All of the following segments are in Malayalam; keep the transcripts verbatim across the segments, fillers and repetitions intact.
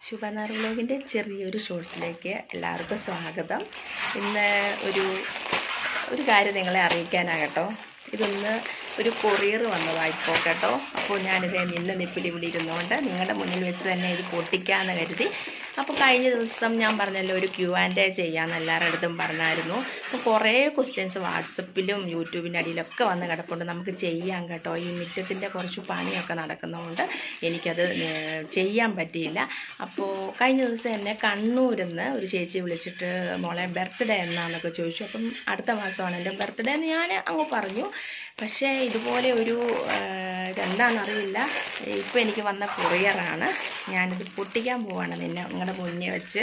ചുവന്നാർ വ്ലോഗിൻ്റെ ചെറിയൊരു ഷോർട്സിലേക്ക് എല്ലാവർക്കും സ്വാഗതം. ഇന്ന് ഒരു ഒരു കാര്യം നിങ്ങളെ അറിയിക്കാനാകട്ടോ. ഇതൊന്ന് ഒരു കൊറിയർ വന്നതാണ് ഇപ്പോൾ കേട്ടോ. അപ്പോൾ ഞാനിത് നിന്ന് നിപ്പിൽ ഇവിടെ ഇരുന്നുകൊണ്ട് നിങ്ങളുടെ മുന്നിൽ വെച്ച് തന്നെ ഇത് പൊട്ടിക്കാമെന്ന് കരുതി. അപ്പോൾ കഴിഞ്ഞ ദിവസം ഞാൻ പറഞ്ഞല്ലോ ഒരു ക്യൂ ആൻഡ് എ ചെയ്യാമെന്ന് എല്ലാവരുടെ അടുത്തും പറഞ്ഞായിരുന്നു. അപ്പോൾ കുറേ ക്വസ്റ്റ്യൻസ് വാട്സപ്പിലും യൂട്യൂബിൻ്റെ അടിയിലൊക്കെ വന്ന് കിടപ്പുണ്ട്. നമുക്ക് ചെയ്യാം കേട്ടോ. ഈ മുറ്റത്തിൻ്റെ കുറച്ച് പണിയൊക്കെ നടക്കുന്നതുകൊണ്ട് എനിക്കത് ചെയ്യാൻ പറ്റിയില്ല. അപ്പോൾ കഴിഞ്ഞ ദിവസം എന്നെ കണ്ണൂരിൽ നിന്ന് ഒരു ചേച്ചി വിളിച്ചിട്ട് മോളെ ബർത്ത്ഡേ എന്നാന്നൊക്കെ ചോദിച്ചു. അപ്പം അടുത്ത മാസമാണ് എൻ്റെ ബർത്ത്ഡേ എന്ന് ഞാൻ അങ്ങ് പറഞ്ഞു. പക്ഷേ ഇതുപോലെ ഒരു ഇതെന്താണെന്നറിയില്ല, ഇപ്പോൾ എനിക്ക് വന്ന കൊറിയറാണ്. ഞാനിത് പൊട്ടിക്കാൻ പോവാണ് നിന്നെ നിങ്ങളുടെ മുന്നേ വെച്ച്.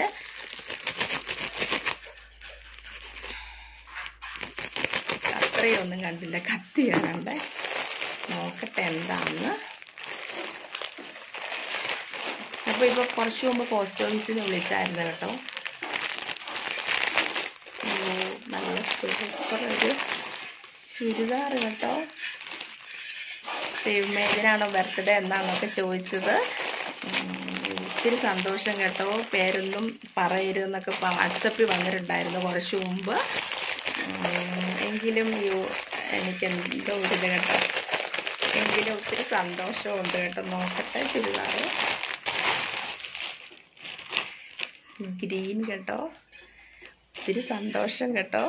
അത്രയൊന്നും കണ്ടില്ല, കത്തിയാണ് കണ്ടേ. നോക്കട്ടെ എന്താണെന്ന്. അപ്പോൾ ഇപ്പോൾ കുറച്ച് മുമ്പ് പോസ്റ്റ് ഓഫീസിൽ നിന്ന് വിളിച്ചായിരുന്നു കേട്ടോ. നല്ല സൂപ്പർ ഒരു ചുരിദാർ കേട്ടോ. ദൈവമേ, ഇതിനാണോ ബർത്ത്ഡേ എന്നാണൊക്കെ ചോദിച്ചത്. ഒത്തിരി സന്തോഷം കേട്ടോ. പേരൊന്നും പറയരുതെന്നൊക്കെ വാട്സപ്പിൽ വന്നിട്ടുണ്ടായിരുന്നു കുറച്ച് മുമ്പ്. എങ്കിലും യോ എനിക്കെന്തോ ഒരു ഇത് കേട്ടോ. എങ്കിലും ഒത്തിരി സന്തോഷമുണ്ട് കേട്ടോ. നോക്കട്ടെ ചുരിദാർ ഗ്രീൻ കേട്ടോ. ഒത്തിരി സന്തോഷം കേട്ടോ.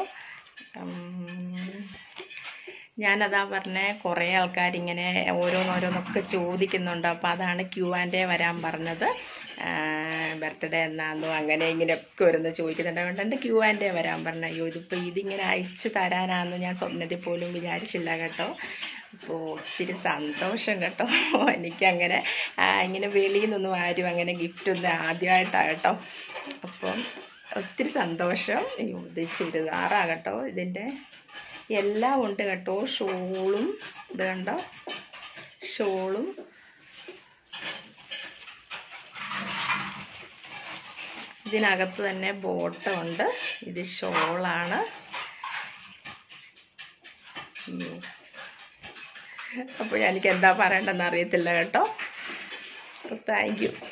ഞാനതാ പറഞ്ഞേ, കുറേ ആൾക്കാരിങ്ങനെ ഓരോന്നോരോന്നൊക്കെ ചോദിക്കുന്നുണ്ട്. അപ്പോൾ അതാണ് ക്യൂ ആൻഡ് എ വരാൻ പറഞ്ഞത്. ബർത്ത്ഡേ എന്നാന്നോ അങ്ങനെ ഇങ്ങനെയൊക്കെ വരുന്ന ചോദിക്കുന്നുണ്ട്. അതുകൊണ്ട് എൻ്റെ ക്യൂ ആൻഡ് എ വരാൻ പറഞ്ഞു. അയ്യോ, ഇതിപ്പോൾ ഇതിങ്ങനെ അയച്ചു തരാനാണെന്ന് ഞാൻ സ്വപ്നത്തിൽ പോലും വിചാരിച്ചില്ല കേട്ടോ. അപ്പോൾ ഒത്തിരി സന്തോഷം കേട്ടോ. എനിക്കങ്ങനെ ഇങ്ങനെ വെളിയിൽ നിന്നൊന്നും ആരും അങ്ങനെ ഗിഫ്റ്റൊന്നും ആദ്യമായിട്ടാണ് കേട്ടോ. അപ്പം ഒത്തിരി സന്തോഷം. അയ്യോ, ഇത് ചുരിദാറാകട്ടോ. ഇതിൻ്റെ എല്ലാം ഉണ്ട് കേട്ടോ. ഷോളും ഇത് കണ്ടോ, ഷോളും ഇതിനകത്ത് തന്നെ ബോട്ടം ഉണ്ട്. ഇത് ഷോളാണ്. അപ്പോൾ എനിക്ക് എന്താ പറയേണ്ടതെന്ന് അറിയത്തില്ല കേട്ടോ. Thank U.